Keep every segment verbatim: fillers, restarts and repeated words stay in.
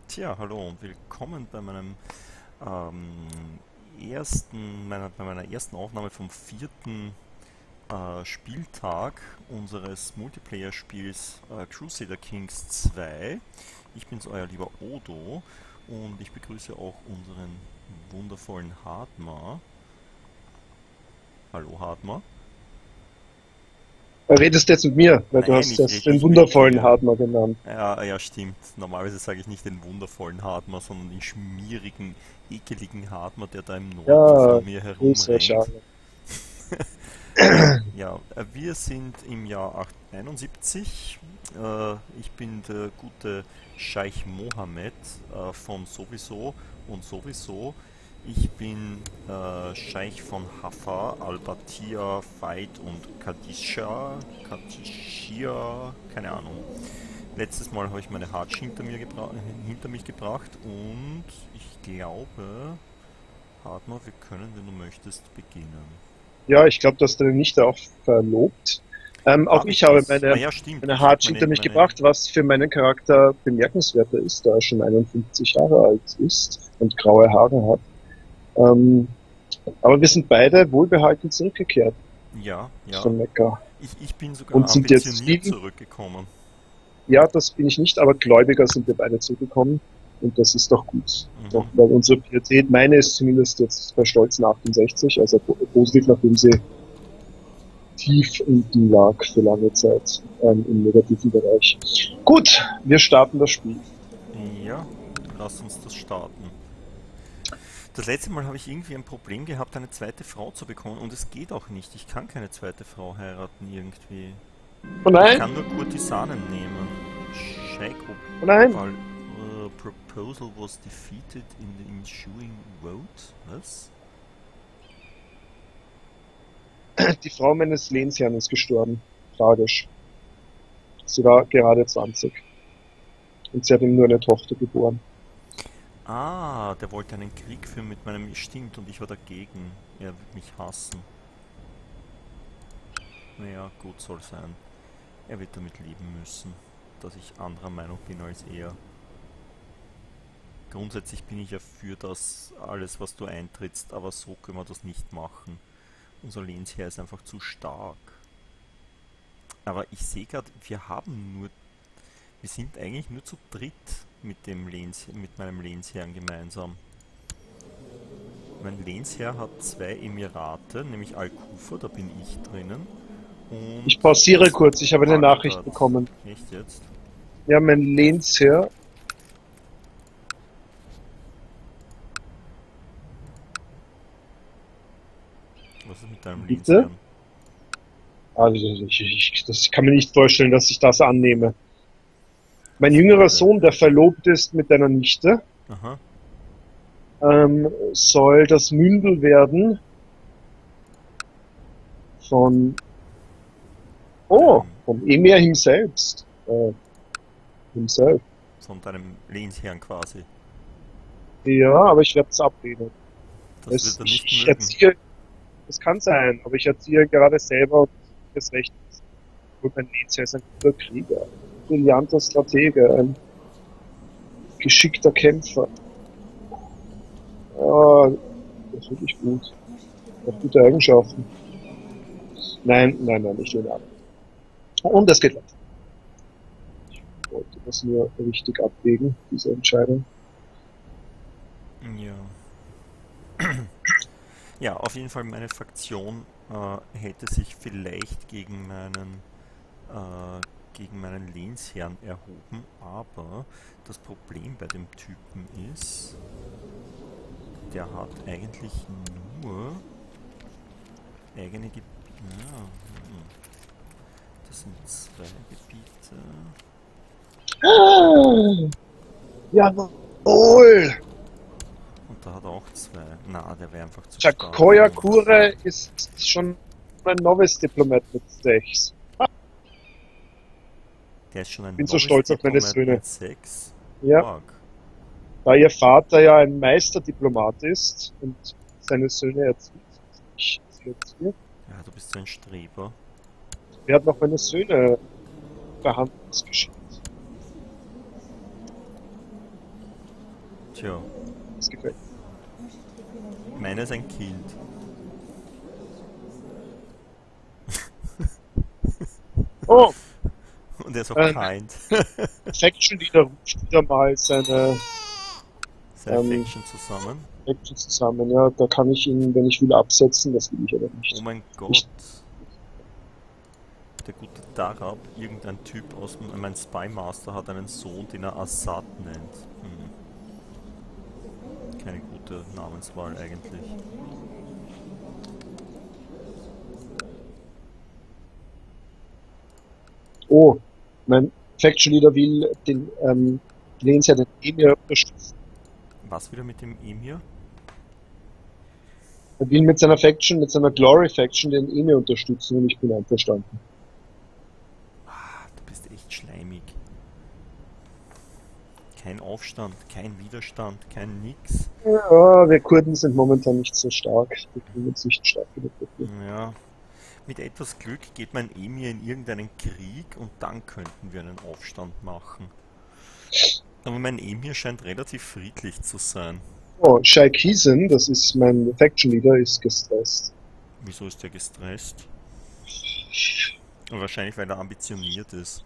Tja, hallo und willkommen bei meinem ähm, ersten, meiner, bei meiner ersten Aufnahme vom vierten äh, Spieltag unseres Multiplayer-Spiels äh, Crusader Kings zwei. Ich bin's, euer lieber Odo, und ich begrüße auch unseren wundervollen Hardmar. Hallo Hardmar. Redest jetzt mit mir, weil du Nein, hast ich jetzt rede den nicht mit wundervollen dir. Hardmer genannt. Ja, ja, stimmt. Normalerweise sage ich nicht den wundervollen Hardmar, sondern den schmierigen, ekeligen Hardmar, der da im Norden Ja, von mir Grüße, herumrennt. Charlotte. Ja, ja, äh, wir sind im Jahr einundsiebzig. Äh, ich bin der gute Scheich Mohammed äh, von sowieso und sowieso. Ich bin äh, Scheich von Hafa, Al-Batia, Faid und Kadisha, Kadishia, keine Ahnung. Letztes Mal habe ich meine Hajj hinter, mir gebra hinter mich gebracht, und ich glaube, Hartmann, wir können, wenn du möchtest, beginnen. Ja, ich glaube, du hast deine Nichte auch verlobt. Ähm, auch Habe ich ich habe das? Ah meine, ja, stimmt. meine Ich habe Hard meine, hinter mich meine. gebracht, was für meinen Charakter bemerkenswerter ist, da er schon einundfünfzig Jahre alt ist und graue Haare hat. Ähm, aber wir sind beide wohlbehalten zurückgekehrt Ja, ja. von Mekka Ich, ich bin sogar und sind jetzt ambitioniert viel, zurückgekommen. ja, das bin ich nicht, aber Gläubiger sind wir beide zurückgekommen und das ist doch gut. Doch, Mhm. weil unsere Pietät, meine ist zumindest jetzt bei stolzen achtundsechzig, also positiv, nachdem sie tief unten lag für lange Zeit ähm, im negativen Bereich. Gut, wir starten das Spiel. Ja, lass uns das starten. Das letzte Mal habe ich irgendwie ein Problem gehabt, eine zweite Frau zu bekommen, und es geht auch nicht. Ich kann keine zweite Frau heiraten irgendwie. Oh Ich nein, kann nur Kurtisanen nehmen. Sheikh oh nein, Opal uh, proposal was defeated in the ensuing vote. Was? die Frau meines Lehnsherrn ist gestorben. Tragisch. Sie war gerade zwanzig und sie hat ihm nur eine Tochter geboren. Ah, der wollte einen Krieg führen mit meinem. Stimmt, und ich war dagegen. Er wird mich hassen. Naja, gut soll sein. Er wird damit leben müssen, dass ich anderer Meinung bin als er. Grundsätzlich bin ich ja für das alles, was du eintrittst, aber so können wir das nicht machen. Unser Lehnsherr ist einfach zu stark. Aber ich sehe gerade, wir haben nur, wir sind eigentlich nur zu dritt mit dem Lehns, mit meinem Lehnsherrn gemeinsam. Mein Lehnsherr hat zwei Emirate, nämlich Al-Kufa, da bin ich drinnen, und Ich pausiere das kurz, ich habe eine Nachricht Bagdad. bekommen. Echt jetzt? Ja, mein Lehnsherr. Was ist mit deinem Bitte? Lehnsherrn? Also ich, ich, das ich kann mir nicht vorstellen, dass ich das annehme. Mein jüngerer Schade. Sohn, der verlobt ist mit deiner Nichte, Aha. ähm, soll das Mündel werden von, oh, Deinem, vom Emir himself. Äh, himself. von deinem Lehnsherrn quasi. Ja, aber ich werde es ablehnen. Das Es, wird er ich, nicht ich mögen. erziehe, es kann sein, aber ich erziehe gerade selber das Recht. Und mein Lehnsherr ist ein guter Krieger, ein brillanter Stratege, ein geschickter Kämpfer. Ah, das ist wirklich gut. Er hat gute Eigenschaften. Nein, nein, nein, ich lehne ab. Und es geht weiter. Ich wollte das nur richtig abwägen, diese Entscheidung. Ja. Ja, auf jeden Fall, meine Fraktion äh, hätte sich vielleicht gegen meinen äh, gegen meinen Lehnsherrn erhoben, aber das Problem bei dem Typen ist, der hat eigentlich nur eigene Gebiete. Ja, hm, das sind zwei Gebiete. Ah, jawohl! Und da hat er auch zwei. Na, der wäre einfach zu stark für Chakoya uns. Kure ist schon ein Novice-Diplomat mit sechs. Der ist schon ein Bin so stolz auf meine Novice-Diplomat Söhne. mit sechs. Ja, Org. da ihr Vater ja ein Meisterdiplomat ist und seine Söhne erzieht, ich sie erziehe, Ja, du bist so ein Streber. werden auch meine Söhne verhandlungsgeschickt. Tja, Das gefällt meiner ist ein Kind. mir. Oh, Und er ist auch ähm, kind. Faction Leader ruft wieder mal seine Seine ähm, Faction zusammen. Faction zusammen. Ja, da kann ich ihn, wenn ich will, absetzen. Das will ich aber Oh nicht. mein Gott. Ich, Der gute Darab, irgendein Typ aus dem, mein Spy Master hat einen Sohn, den er Assad nennt. Hm. Keine gute Namenswahl eigentlich. oh, mein Faction Leader will den ähm, Lehnsherr den Emir unterstützen. Was wieder mit dem Emir? Er will mit seiner Faction, mit seiner Glory Faction den Emir unterstützen und ich bin einverstanden. Ah, du bist echt schleimig. Kein Aufstand, kein Widerstand, kein Nix. Ja, wir Kurden sind momentan nicht so stark. Die fühlen sich nicht stark genug dafür. Ja, mit etwas Glück geht mein Emir in irgendeinen Krieg und dann könnten wir einen Aufstand machen. Aber mein Emir scheint relativ friedlich zu sein. Oh, Shaikh Hissen, das ist mein Faction Leader, ist gestresst. Wieso ist der gestresst? Und wahrscheinlich, weil er ambitioniert ist.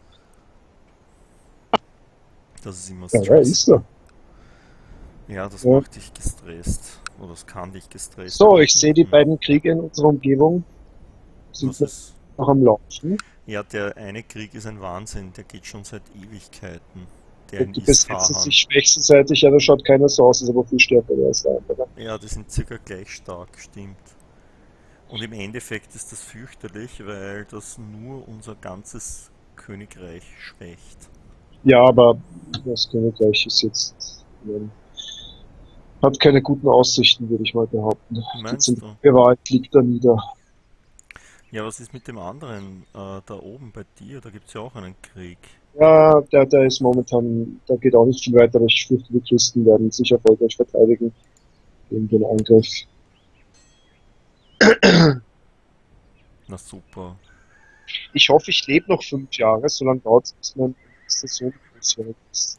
Das ist immer Ja, wer ist stressful. er? Ja, das Ja. macht dich gestresst. Oder das kann dich gestresst So, ich machen. sehe die Hm. beiden Kriege in unserer Umgebung sind Was noch ist? am Laufen. Ja, der eine Krieg ist ein Wahnsinn. Der geht schon seit Ewigkeiten. Der in Und die besetzen Isfahan. sich wechselseitig, ja, da schaut keiner so aus, ist aber viel stärker als der andere. Ja, die sind circa gleich stark, stimmt. Und im Endeffekt ist das fürchterlich, weil das nur unser ganzes Königreich schwächt. Ja, aber das Königreich ist jetzt, ähm, hat keine guten Aussichten, würde ich mal behaupten. Die Meinst du? Gewalt liegt da nieder. Ja, was ist mit dem anderen äh, da oben bei dir? Da gibt es ja auch einen Krieg. Ja, der, der ist momentan, da geht auch nicht viel weiter, aber ich fürchte, die Christen werden sich erfolgreich verteidigen gegen den Angriff. Na super. Ich hoffe, ich lebe noch fünf Jahre, so lange dauert es, bis mein ältester Sohn großjährig ist.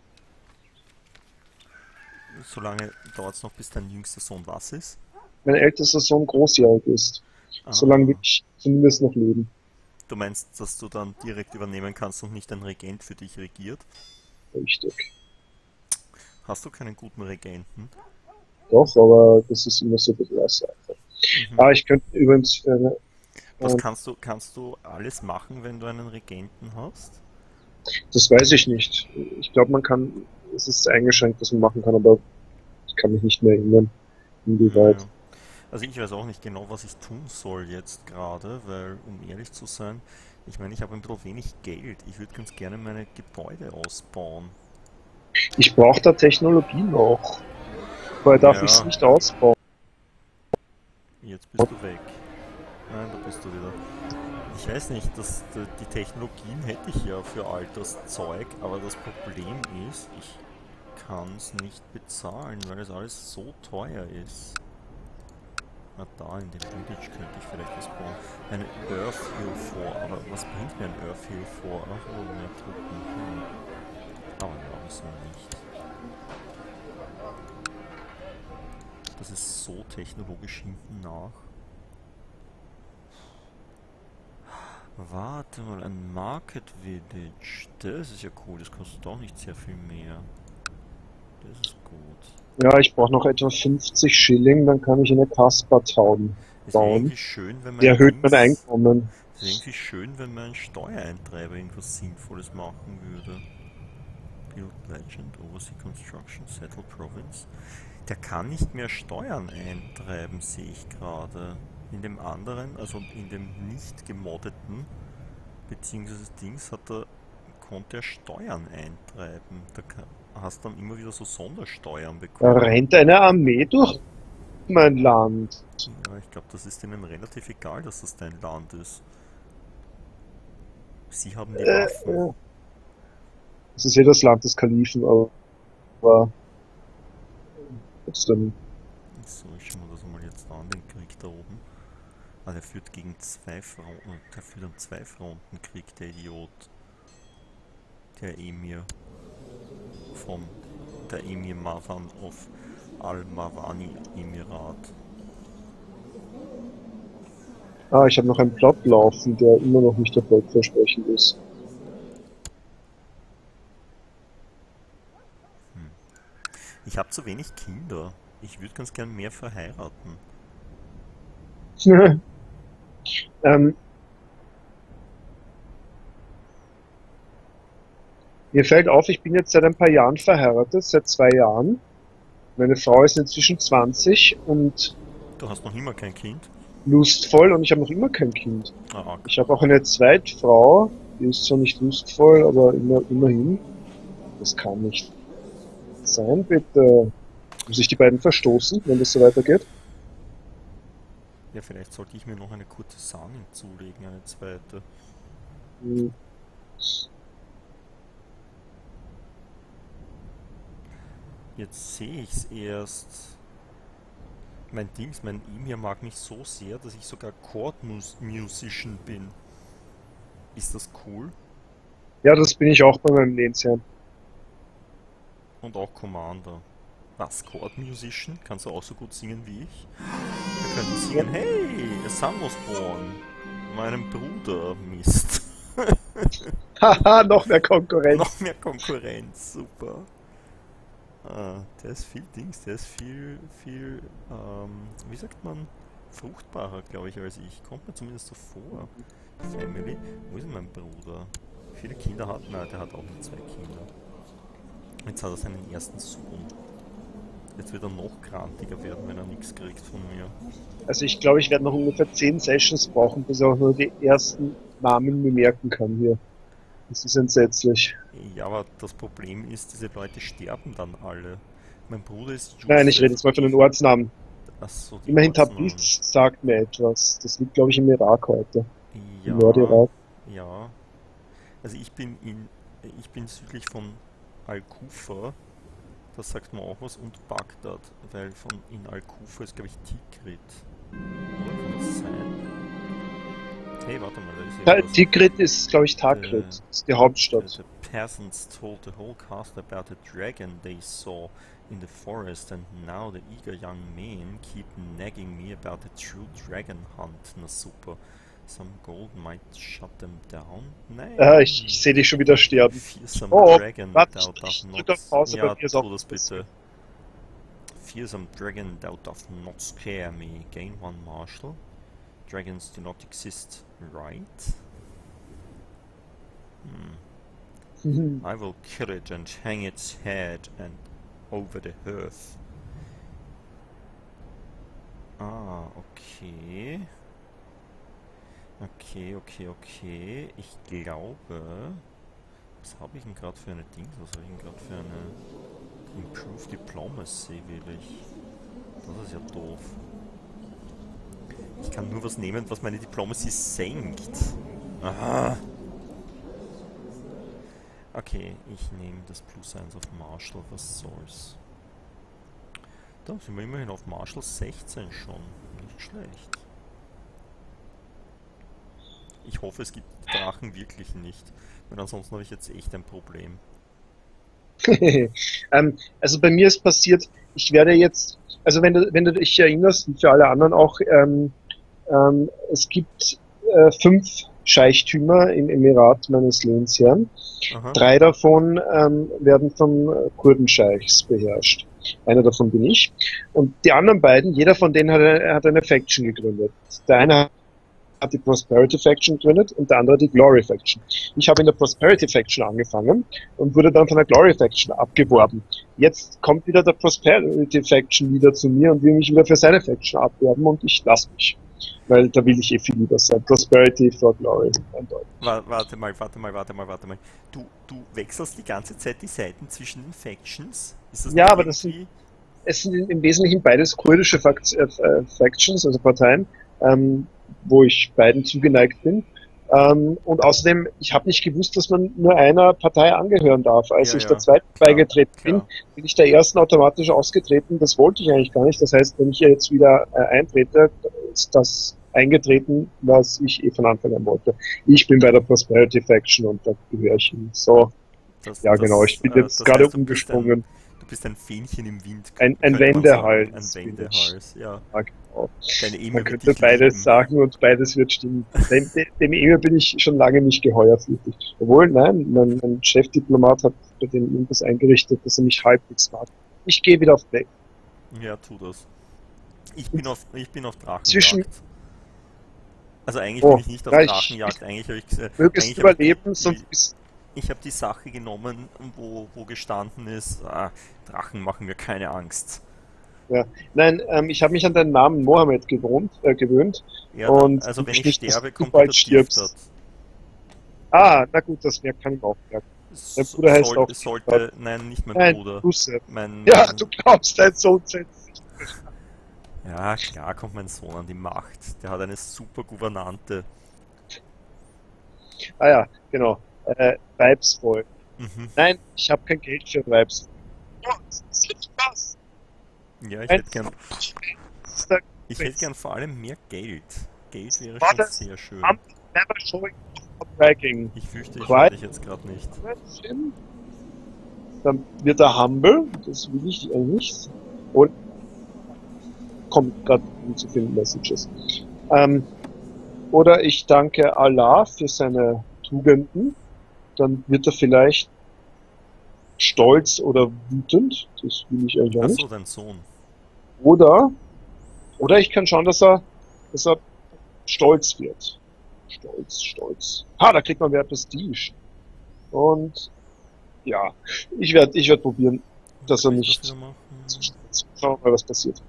Solange dauert es noch, bis dein jüngster Sohn was ist? Mein ältester Sohn großjährig ist. Solange will Ah, ich zumindest noch leben. du meinst, dass du dann direkt übernehmen kannst und nicht ein Regent für dich regiert? Richtig. Hast du keinen guten Regenten? Doch, aber das ist immer so ein bisschen eine Sache. Mhm. Ah, ich könnte übrigens, äh, Was äh, kannst du, kannst du alles machen, wenn du einen Regenten hast? das weiß ich nicht. Ich glaube, man kann, es ist eingeschränkt, was man machen kann, aber ich kann mich nicht mehr erinnern, inwieweit. Naja. Also ich weiß auch nicht genau, was ich tun soll jetzt gerade, weil, um ehrlich zu sein, ich meine, ich habe ein bisschen wenig Geld. Ich würde ganz gerne meine Gebäude ausbauen. Ich brauche da Technologie noch, weil darf ich es Ja, nicht ausbauen. jetzt bist du weg. Nein, da bist du wieder. Ich weiß nicht, dass die die Technologien hätte ich ja für all das Zeug, aber das Problem ist, ich kann es nicht bezahlen, weil es alles so teuer ist. Na da, in dem Village könnte ich vielleicht was bauen. Eine Earth Hill vor, aber was bringt mir ein Earth Hill vor? Ach, oh, mehr Truppen. Hm. Aber ja, wieso nicht? Das ist so technologisch hinten nach. Warte mal, ein Market Village. Das ist ja cool, das kostet auch nicht sehr viel mehr. Das ist gut. Ja, ich brauche noch etwa fünfzig Schilling, dann kann ich eine Casper Town Es wäre bauen. irgendwie schön, wenn Die mein erhöht mein Dings. Einkommen. Es wäre irgendwie schön, wenn mein Steuereintreiber irgendwas Sinnvolles machen würde. Build Legend, Oversea Construction, Settle Province. Der kann nicht mehr Steuern eintreiben, sehe ich gerade. In dem anderen, also in dem nicht gemoddeten, beziehungsweise Dings, hat er, konnte er Steuern eintreiben. Da hast dann immer wieder so Sondersteuern Da bekommen. rennt eine Armee durch mein Land. Ja, ich glaube, das ist ihnen relativ egal, dass das dein Land ist. Sie haben die Äh, Waffen. äh, Das ist ja das Land des Kalifen, aber trotzdem. So, ich schaue mir das mal jetzt an, den Krieg da oben. Ah, der führt gegen zwei Fronten, der führt an zwei Fronten Krieg, der Idiot. Der Emir von der Emir Marwan of Al-Marwani Emirat. Ah, ich habe noch einen Plot laufen, der immer noch nicht erfolgversprechend ist. Hm. Ich habe zu wenig Kinder. Ich würde ganz gern mehr verheiraten. ähm, Mir fällt auf, ich bin jetzt seit ein paar Jahren verheiratet, seit zwei Jahren. Meine Frau ist inzwischen zwanzig und Du hast noch immer kein Kind? lustvoll und ich habe noch immer kein Kind. Ah, okay. Ich habe auch eine Zweitfrau, die ist zwar nicht lustvoll, aber immer, immerhin. Das kann nicht sein, bitte. Muss ich die beiden verstoßen, wenn das so weitergeht? Ja, vielleicht sollte ich mir noch eine Kurtisanin zulegen, eine zweite. Hm. Jetzt sehe ich es erst. Mein Dings, mein Emir mag mich so sehr, dass ich sogar Chord-Musician bin. Ist das cool? Ja, das bin ich auch bei meinem Lehnsherrn. Und auch Commander. Was, Chord-Musician? Kannst du auch so gut singen wie ich? Wir könnten Ja. singen, hey, a son was born. Meinem Bruder, Mist. Haha, noch mehr Konkurrenz. Noch mehr Konkurrenz, super. Ah, der ist viel Dings, der ist viel, viel, ähm, wie sagt man, fruchtbarer, glaube ich, als ich. Kommt mir zumindest so vor. Family. Wo ist denn mein Bruder? Viele Kinder hat, nein, der hat auch nur zwei Kinder. Jetzt hat er seinen ersten Sohn. Jetzt wird er noch grantiger werden, wenn er nichts kriegt von mir. Also ich glaube, ich werde noch ungefähr zehn Sessions brauchen, bis ich auch nur die ersten Namen mir merken kann hier. Das ist entsetzlich. Ja, aber das Problem ist, diese Leute sterben dann alle. Mein Bruder ist Nein, ich rede Yusef. jetzt mal von den Ortsnamen. Achso, die Immerhin Ortsnamen. Tabriz sagt mir etwas. Das liegt, glaube ich, im Irak heute. Im Ja, Nordirak. ja. Also ich bin in, ich bin südlich von Al-Kufa, das sagt mir auch was, und Bagdad, weil von in Al-Kufa ist, glaube ich, Tikrit. Oder kann das sein? Hey, warte mal, da ist Ta- irgendwas. Tikrit ist, glaube ich, Äh, Takrit. Das ist die The, Hauptstadt. the peasants told the whole cast about a dragon they saw in the forest, and now the eager young men keep nagging me about a true dragon hunt. Na super. Some gold might shut them down? Ah, ich, ich Nein. sehe dich schon wieder sterben. Fearsome Oh, oh, dragon, warte, thou ich, doth ich drücke not... auf Pause, bei Ja, mir ist auch tu das was bitte. Fearsome dragon, thou doth not scare me. Gain one marshal. Dragons do not exist, right? Hmm. passiert. I will kill it and hang its head and over the hearth. Ah, okay. Okay, okay, okay. Ich glaube... Was habe ich denn gerade für eine Dings? Was habe ich denn gerade für eine... Improved Diplomacy will ich. Das ist ja doof. Ich kann nur was nehmen, was meine Diplomacy senkt. Aha. Okay, ich nehme das Plus eins auf Marshall, was soll's. Da sind wir immerhin auf Marshall sechzehn schon. Nicht schlecht. Ich hoffe, es gibt Drachen wirklich nicht. Weil ansonsten habe ich jetzt echt ein Problem. ähm, also bei mir ist passiert, ich werde jetzt, also wenn du, wenn du dich erinnerst, und für alle anderen auch, ähm, ähm, es gibt äh, fünf Scheichtümer im Emirat meines Lehnsherrn. Aha. Drei davon ähm, werden von Kurdenscheichs beherrscht. Einer davon bin ich. Und die anderen beiden, jeder von denen hat eine, hat eine Faction gegründet. Der eine hat die Prosperity Faction gegründet und der andere die Glory Faction. Ich habe in der Prosperity Faction angefangen und wurde dann von der Glory Faction abgeworben. Jetzt kommt wieder der Prosperity Faction wieder zu mir und will mich wieder für seine Faction abwerben und ich lasse mich. Weil da will ich eh viel lieber sein. Prosperity for Glory. Eindeutig. Wa- Warte mal, warte mal, warte mal, warte mal. Du, du wechselst die ganze Zeit die Seiten zwischen den Factions? Ist das Ja, nicht aber das sind, irgendwie... es sind im Wesentlichen beides kurdische Fakt, äh, äh, Factions, also Parteien, ähm, wo ich beiden zugeneigt bin. Ähm, und außerdem, ich habe nicht gewusst, dass man nur einer Partei angehören darf. Als Ja, ich der ja, zweiten klar, beigetreten bin, klar. bin ich der ersten automatisch ausgetreten. Das wollte ich eigentlich gar nicht. Das heißt, wenn ich hier jetzt wieder äh, eintrete, ist das eingetreten, was ich eh von Anfang an wollte. Ich bin bei der Prosperity Faction und da gehöre ich hin. So, Das, ja genau, ich das, bin äh, jetzt das gerade heißt, du bist ein, umgesprungen. du bist ein Fähnchen im Wind, Ein, ein könnte man sagen. Ein Wendehals bin ich. Wendehals, ja. Ja, genau. Deine Emil Man wird könnte dich beides lieben. sagen und beides wird stimmen. Dem, dem dem Emil bin ich schon lange nicht geheuer, wirklich. Obwohl, nein, mein, mein Chefdiplomat hat bei dem irgendwas eingerichtet, dass er mich halbwegs mag. Ich gehe wieder auf Weg. Ja, tu das. Ich bin auf, ich bin auf Zwischen, Drachenjagd. Also eigentlich bin oh, ich nicht auf ja, ich, ich Drachenjagd, eigentlich habe ich, äh, möge es eigentlich habe ich die, überleben, die, sonst ist, ich habe die Sache genommen, wo, wo gestanden ist, ah, Drachen machen mir keine Angst. ja. Nein, ähm, ich habe mich an deinen Namen Mohammed gewohnt, äh, gewöhnt Ja, dann, und also wenn möchte ich nicht, dass sterbe, du kommt bald der Tiftat. stirbst. Ah, na gut, das merkt kann ich auch merken. Mein So, Bruder heißt soll, auch Tiftat. sollte, nein, nicht mein Nein, Bruder. Russe. Mein, Ja, du mein, glaubst, dein Sohn setzt sich. ja, klar kommt mein Sohn an die Macht. Der hat eine super Gouvernante. Ah ja, genau. Äh, Vibesvoll. Mhm. Nein, ich habe kein Geld für Vibes. Ja, das ist was. Ja, ich Ein hätte gern, Samstag ich hätte gern vor allem mehr Geld. Geld wäre war schon das sehr schön. I'm never showing off bragging. Ich fürchte, ich höre Quiet dich jetzt gerade nicht. Film. Dann wird er humble. Das will ich eigentlich nicht. Und kommt gerade zu vielen Messages. Ähm, oder ich danke Allah für seine Tugenden. Dann wird er vielleicht stolz oder wütend. Das will ich eigentlich auch Ach nicht. so, dein Sohn. Oder, oder ich kann schauen, dass er, dass er stolz wird. Stolz, stolz. Ah, da kriegt man mehr Prestige. Und ja, ich werde ich werd probieren, dass er Kann ich das nicht wieder machen? zu stolz wird. Schauen wir mal, was passiert.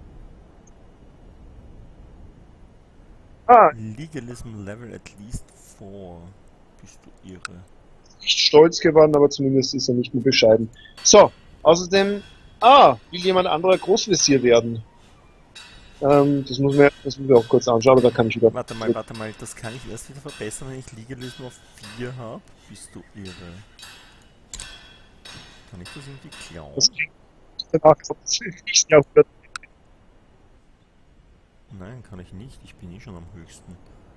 Ah, Legalism Level at least four. Bist du irre? nicht stolz geworden, aber zumindest ist er nicht mehr bescheiden. So, außerdem, ah, will jemand anderer Großvezier werden? Ähm, das muss man, das muss man auch kurz anschauen, aber da kann ich wieder Warte mal, zurück. warte mal, das kann ich erst wieder verbessern, wenn ich Legalism auf vier habe. Bist du irre? Kann ich das irgendwie Das klauen? klingt danach kommt das nächsten Jahrhundert. Nein, kann ich nicht. Ich bin eh schon am höchsten.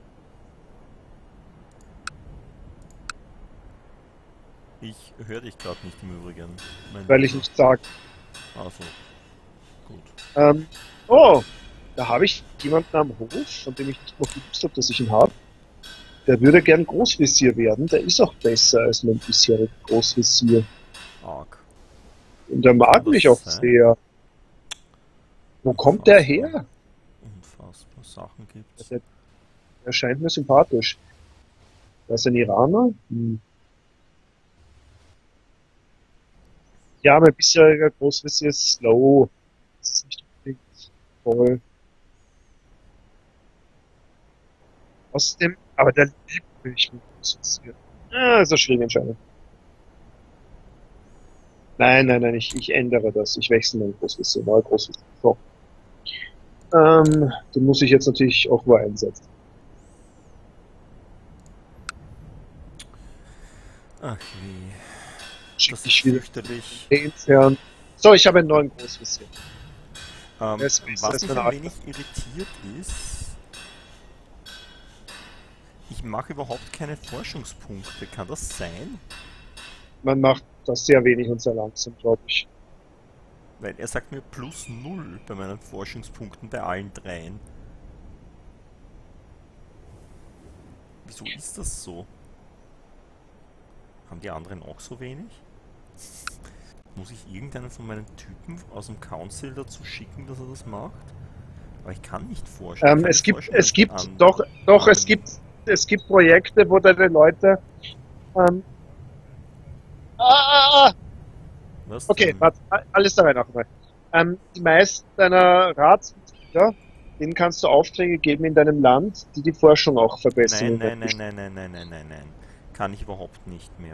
Ich höre dich gerade nicht im Übrigen, mein Weil ich Lieber. nicht sage. Also, gut. Ähm, oh, da habe ich jemanden am Hof, von dem ich nicht noch gewusst habe, dass ich ihn habe. Der würde gern Großvezier werden. Der ist auch besser als mein bisheriger Großvezier. Arg. Und der mag Kann mich das auch sein? sehr. Wo kommt der Unfassbar. her? Unfassbar. Sachen gibt's. Der, der scheint mir sympathisch. Der ist ein Iraner? Hm. Ja, mein bisheriger Großvezier ist slow. Das ist nicht unbedingt toll. Außerdem, aber der liebt mich mit Großvezier. Ah, ist eine schwierige Entscheidung. Nein, nein, nein, ich, ich ändere das. Ich wechsle meinen Großvezier. Neuer Großvezier. So. Ähm, den muss ich jetzt natürlich auch wo einsetzen. Ach wie. Schick Das ist ich wieder fürchterlich. intern. So, ich habe einen neuen Großvezier. Ähm, Der ist besser was als mich mein ein alter. wenig irritiert ist, ich mache überhaupt keine Forschungspunkte. Kann das sein? Man macht das sehr wenig und sehr langsam, glaube ich. Weil er sagt mir plus null bei meinen Forschungspunkten bei allen dreien. Wieso ist das so? Haben die anderen auch so wenig? Muss ich irgendeinen von meinen Typen aus dem Council dazu schicken, dass er das macht? Aber ich kann nicht forschen. Ich Ähm, kann es nicht gibt, forschen, wenn es ich gibt, an, doch, doch, es an gibt, es gibt Projekte, wo deine Leute, ähm, ah, ah, ah, was okay, denn? warte, alles dabei nochmal. Ähm, die meisten deiner Ratsmitglieder, denen kannst du Aufträge geben in deinem Land, die die Forschung auch verbessern. Nein, und nein, nein, entwickeln. nein, nein, nein, nein, nein, nein. Kann ich überhaupt nicht mehr.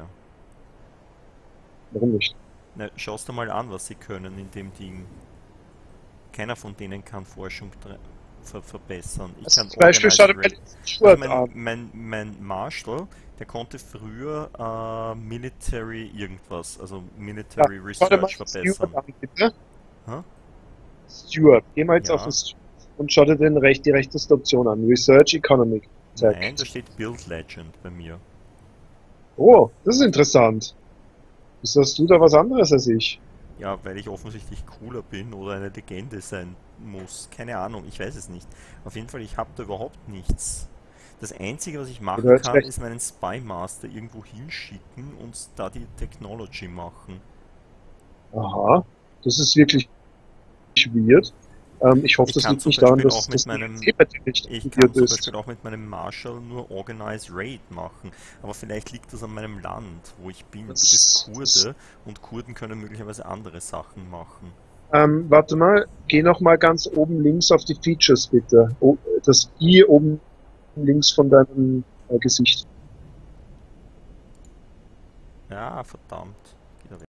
Warum nicht? Na, schaust du mal an, was sie können in dem Ding. Keiner von denen kann Forschung dre- ver verbessern. Ich Also kann zum Beispiel schau Organize dir mal Rate. den Also Stuart mein, an. mein, mein Marshal, der konnte früher äh, Military irgendwas, also Ja, Military schau dir mal Research den Stuart verbessern. an, bitte. Hä? Stuart, geh mal jetzt auf den Ja? Stuart und schau dir den recht, die rechteste Option an. Research Economic Nein, da Tech. steht Build Legend bei mir. Oh, das ist interessant. Wieso hast du da was anderes als ich? Ja, weil ich offensichtlich cooler bin oder eine Legende sein muss. Keine Ahnung, ich weiß es nicht. Auf jeden Fall, ich habe da überhaupt nichts. Das Einzige, was ich Ja, du machen hast kann, recht. ist meinen Spy Master irgendwo hinschicken und Study Technology machen. Aha, das ist wirklich weird. Ähm, ich hoffe, Ich das kann liegt zum nicht daran, Beispiel auch dass mit das meinem D L C bei dir nicht Ich kann aktiviert zum ist. Beispiel auch mit meinem Marshall nur Organize Raid machen. Aber vielleicht liegt das an meinem Land, wo ich bin. Du bist Das, das, Kurde und Kurden können möglicherweise andere Sachen machen. ähm, warte mal, geh noch mal ganz oben links auf die Features bitte. Oh, das I oben links von deinem äh, Gesicht. Ja, verdammt.